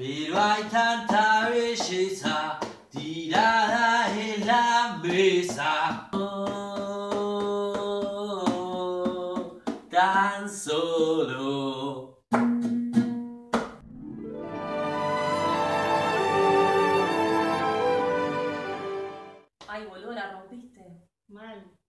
pero hay tanta belleza tirada en la mesa. Oh, tan solo. Ay, boludo, la rompiste. Mal.